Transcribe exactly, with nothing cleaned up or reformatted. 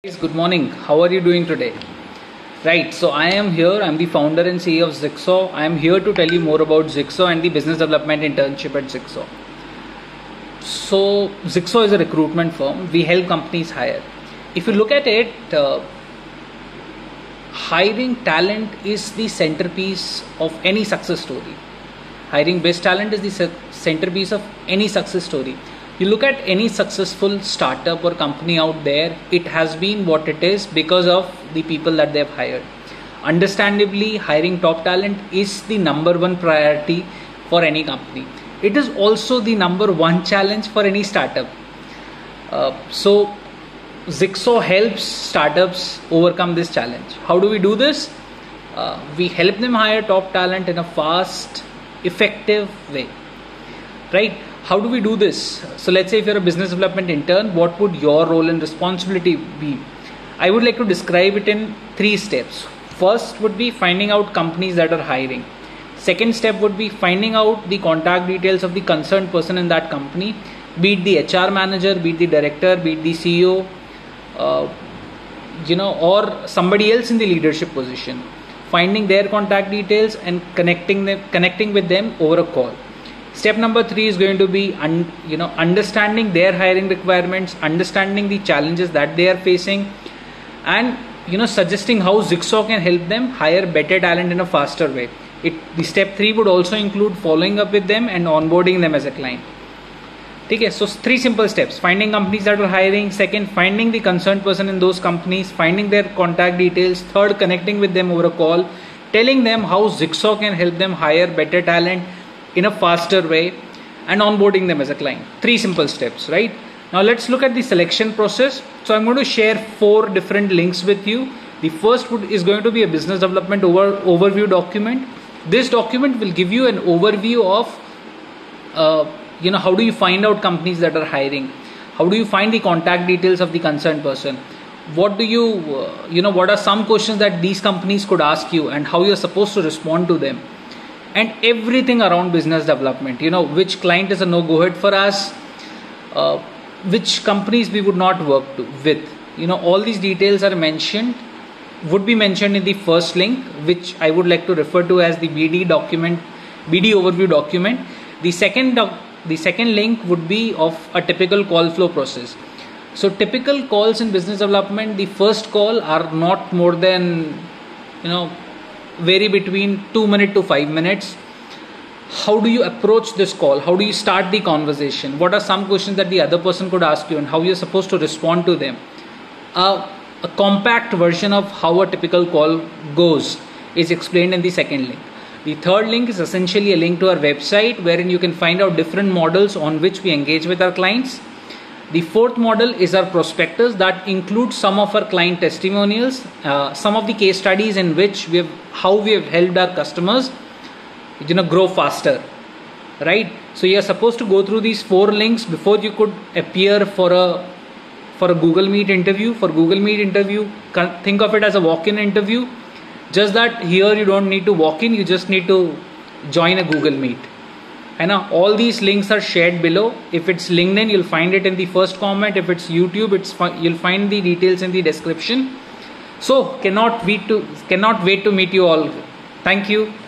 Guys, good morning. How are you doing today? Right, so I am here. I'm the founder and C E O of Zixo. I am here to tell you more about Zixo and the business development internship at Zixo. So, Zixo is a recruitment firm. We help companies hire. If you look at it, uh, hiring talent is the centerpiece of any success story. Hiring best talent is the centerpiece of any success story. You look at any successful startup or company out there, it has been what it is because of the people that they've hired. Understandably, hiring top talent is the number one priority for any company. It is also the number one challenge for any startup. Uh, so, Zixo helps startups overcome this challenge. How do we do this? Uh, we help them hire top talent in a fast, effective way. Right? How do we do this? So let's say if you're a business development intern, what would your role and responsibility be? I would like to describe it in three steps. First would be finding out companies that are hiring. Second step would be finding out the contact details of the concerned person in that company, be it the H R manager, be it the director, be it the C E O, uh, you know, or somebody else in the leadership position. Finding their contact details and connecting them, connecting with them over a call. Step number three is going to be, un, you know, understanding their hiring requirements, understanding the challenges that they are facing, and you know, suggesting how Zixo can help them hire better talent in a faster way. It the step three would also include following up with them and onboarding them as a client. Okay, so three simple steps: finding companies that are hiring. Second, finding the concerned person in those companies, finding their contact details. Third, connecting with them over a call, telling them how Zixo can help them hire better talent in a faster way, and onboarding them as a client. Three simple steps, right? Now let's look at the selection process. So I'm going to share four different links with you. The first would, is going to be a business development over, overview document. This document will give you an overview of uh, you know, how do you find out companies that are hiring? How do you find the contact details of the concerned person? What do you, uh, you know, what are some questions that these companies could ask you and how you're supposed to respond to them? And everything around business development, you know, which client is a no-go ahead for us, uh, which companies we would not work to, with, you know, all these details are mentioned, would be mentioned in the first link, which I would like to refer to as the B D document, B D overview document. The second, doc, the second link would be of a typical call flow process. So typical calls in business development, the first call are not more than, you know, vary between two minutes to five minutes. How do you approach this call? How do you start the conversation? What are some questions that the other person could ask you and how you're supposed to respond to them? Uh, a compact version of how a typical call goes is explained in the second link. The third link is essentially a link to our website wherein you can find out different models on which we engage with our clients. The fourth model is our prospectus that includes some of our client testimonials, uh, some of the case studies in which we have, how we have helped our customers, you know, grow faster, right? So you are supposed to go through these four links before you could appear for a for a Google Meet interview. For Google Meet interview, think of it as a walk-in interview. Just that here you don't need to walk in, you just need to join a Google Meet. And now all these links are shared below. If it's LinkedIn, you'll find it in the first comment. If it's YouTube, it's you'll find the details in the description. So cannot wait to cannot wait to meet you all. Thank you.